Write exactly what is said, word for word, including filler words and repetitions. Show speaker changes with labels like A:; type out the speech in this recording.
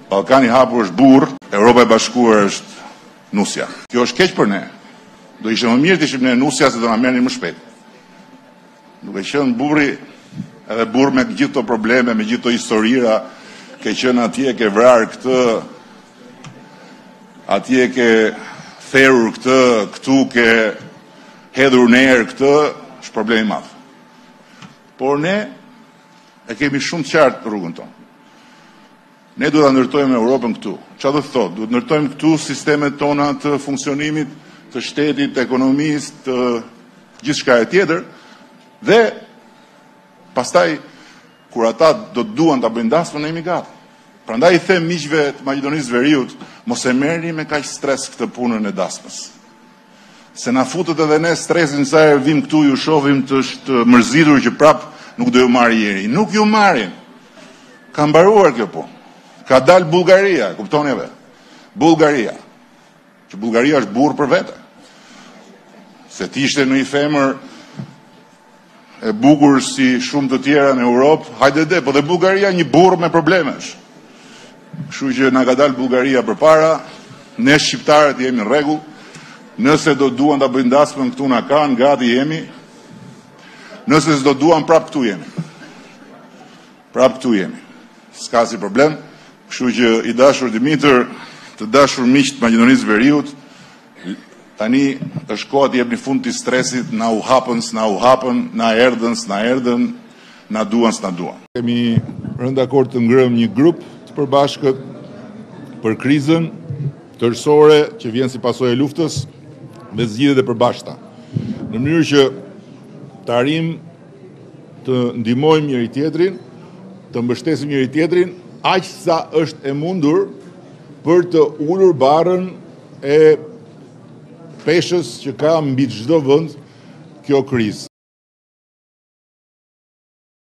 A: Ballkani i hapur është burr, Europa e Bashkuar është nusja. Kjo është keq për ne. Do ishte më mirë të ishim ne nusja se do na merrnin më shpejt. Duke qenë burri edhe burr me gjithë këto probleme, me gjithë këto historira, ke qenë atje, ke vrarë këtë, atje ke therrur këtë, këtu ke hedhur në erë këtë, është problem i madh. Por ne e kemi shumë të qartë rrugën tonë. Ne duhet ta ndërtojmë Europën këtu. Çfarë do të thotë? Duhet ndërtojmë këtu sistemet tona të funksionimit, të shtetit, të ekonomisë, të gjithçka e tjetër, dhe pastaj kur ata do të duan ta bëjnë dasmën, ne jemi gati. Prandaj i them miqve të Maqedonisë Veriut, mos e merrni me kaq stres këtë punën e dasmës. Se na futet edhe ne stresin sa herë vim këtu, ju shohim të është mërzitur që prap nuk do ju marrë jeri. Nuk ju marrin. Ka mbaruar kjo punë. Ka dalë Bullgaria, kuptoni vetë. Bullgaria. Që Bullgaria është burr për vete. Se ti ishte në një femër e bukur si shumë të tjera në Europë, hajde dhe, po dhe Bullgaria një burr me problemesh. Kështu që na ka dalë Bullgaria përpara, ne shqiptarët jemi në rregull. Nëse do duan ta bëjnë dasmën këtu na kanë, gati jemi. Nëse s'do duan, prap këtu jemi. Prap këtu jemi. S'ka si problem. Kështu që i dashur Dimitër, të dashur miq të Maqedonisë Veriut, tani është koha të jepni fund të stresit, na u hapën, s'na u hapën, na erdhën, s'na erdhën, na duan, s'na duan. Kemi rënë dakord të ngrëm një grup të përbashkët për krizën tërësore që vjen si pasojë e luftës me zgjidhjet e përbashkëta. Në mënyrë që të arrijmë të ndihmojmë njëri tjetrin, të mbështesim njëri tjetrin, aq sa është e mundur për të ulur barrën e peshës që ka mbi çdo vend kjo krizë.